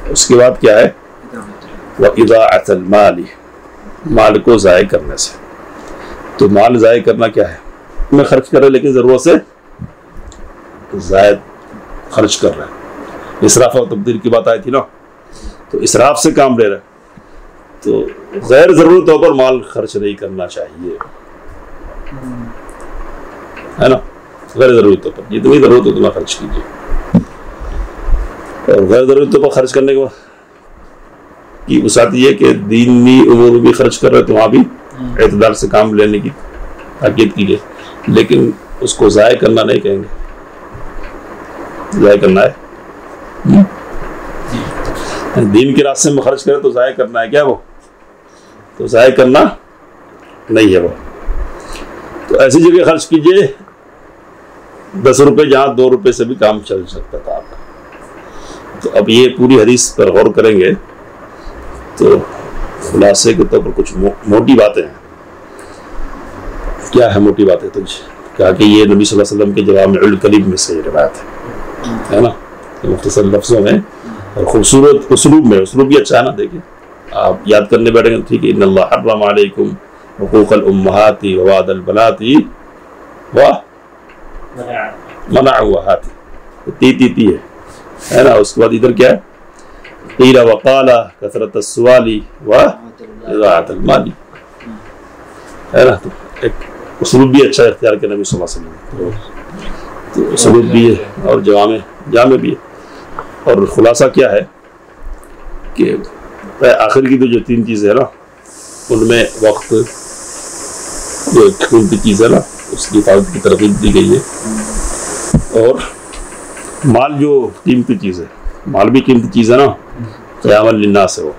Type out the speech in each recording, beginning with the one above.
اس کے بعد کیا ہے؟ وَإِضَاعَةَ الْمَالِ، مال کو ضائع کرنے سے. تو مال ضائع کرنا کیا ہے؟ میں خرچ کر رہا ہے لیکن ضرورت سے زائد خرچ کر رہا ہے. اسراف اور تبذیر کی بات آئی تھی نا، تو اسراف سے کام لے رہا ہے. تو غیر ضرورتوں پر مال خرچ نہیں کرنا چاہیے، ہے نا. غیر ضرورتوں پر جتنی ضرورت ہے اتنا خرچ کیجیے، اور غیر ضرورتوں پر خرچ کرنے کی وسعت یہ کہ دینی امور بھی خرچ کر رہے تو وہاں بھی اعتدال سے کام لینے کی تاکید کیجیے، لیکن اس کو ضائع کرنا نہیں کہیں گے. ضائع کرنا ہے دین کے راستے میں خرچ کرے تو ضائع کرنا ہے کیا؟ وہ تو ضائع کرنا نہیں ہے وہ. تو ایسی جگہ خرچ کیجیے 10 روپے جہاں 2 روپے سے بھی کام چل سکتا تھا آپ کا. تو اب یہ پوری حدیث پر غور کریں گے تو خلاصے کے طور پر کچھ موٹی باتیں ہیں. کیا ہے موٹی باتیں؟ تو کہا کہ یہ نبی صلی اللہ علیہ وسلم کے جوامع الکلم میں سے روایت ہے نا، مختصر لفظوں میں اور خوبصورت اسلوب میں. اسلوب بھی اچھا ہے نا، دیکھیں آپ یاد کرنے بیٹھیں گے ٹھیک ہے. ان اللہ حرم علیکم حقوق الامہات ووعد البنات ومنع تی ہے نا. اس کے بعد ادھر کیا ہے؟ قیل وقال کثرت السوال واضاعت المال، ہے نا. تو ایک اسلوب بھی اچھا اختیار کیا نبی صلی اللہ علیہ وسلم. تو اسلوب بھی ہے اور جامع بھی ہے. اور خلاصہ کیا ہے کہ آخر کی تو جو 3 چیزیں ہیں نا، ان میں وقت جو قیمتی چیز ہے نا اس کی حفاظت کی ترغیب دی گئی ہے، اور مال جو قیمتی چیز ہے، مال بھی قیمتی چیز ہے نا، قیاما للناس ہے وہ،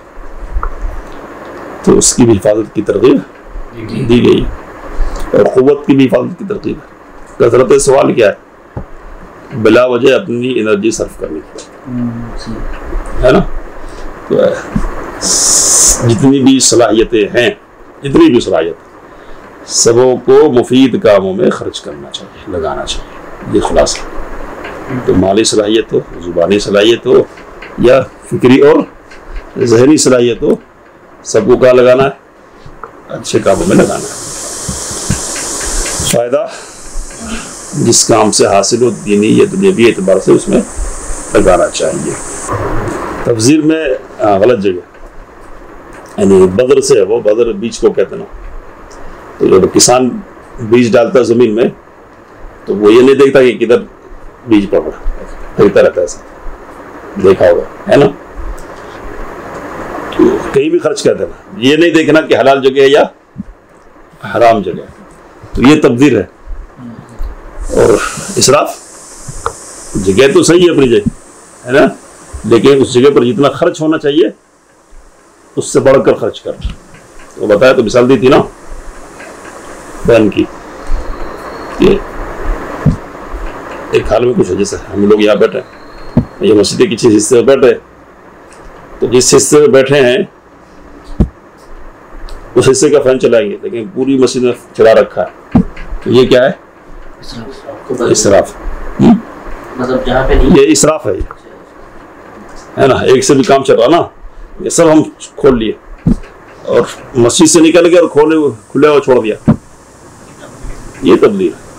تو اس کی بھی حفاظت کی ترغیب دی گئی ہے، اور قوت کی بھی حفاظت کی ترغیب ہے. کثرت سوال کیا ہے؟ بلا وجہ اپنی انرجی صرف کرنے کی، ہے نا. تو جتنی بھی صلاحیتیں ہیں، جتنی بھی صلاحیت سبوں کو مفید کاموں میں خرچ کرنا چاہیے، لگانا چاہیے. یہ خلاصہ. تو مالی صلاحیت ہو، زبانی صلاحیت ہو، یا فکری اور ذہنی صلاحیت ہو، سب کو کہاں لگانا ہے؟ اچھے کاموں میں لگانا ہے. فائدہ جس کام سے حاصل ہو دینی یا دنیاوی اعتبار سے اس میں لگانا چاہیے. تبذیر میں غلط جگہ، یعنی بذر سے ہے، وہ بذر بیج کو کہتے ہیں نا. تو جب کسان بیج ڈالتا ہے زمین میں تو وہ یہ نہیں دیکھتا کہ کدھر بیج پڑ رہا، دیکھتا رہتا ہے. ایسا دیکھا ہوگا، ہے نا. تو کہیں بھی خرچ کرتے نا، یہ نہیں دیکھنا کہ حلال جگہ ہے یا حرام جگہ ہے. تو یہ تبذیر ہے. اور اسراف، جگہ تو صحیح ہے اپنی جگہ، ہے نا، لیکن اس جگہ پر جتنا خرچ ہونا چاہیے اس سے بڑھ کر خرچ کر. تو بتایا تو مثال دی تھی نا بہن کی، کہ ایک حال میں کچھ ہے، جیسے ہم لوگ یہاں بیٹھے ہیں، یہ مسجد کے کسی حصے میں بیٹھے، تو جس حصے میں بیٹھے ہیں اس حصے کا فین چلائیں گے لیکن پوری مسجد میں چلا رکھا ہے. تو یہ کیا ہے؟ اسراف. مطلب جہاں پہ نہیں، یہ اسراف ہے، ہے نا. ایک سے بھی کام چل رہا نا، یہ سب ہم کھول لیے اور مسجد سے نکل گئے اور کھلے ہوئے چھوڑ دیا. یہ تبدیل ہے.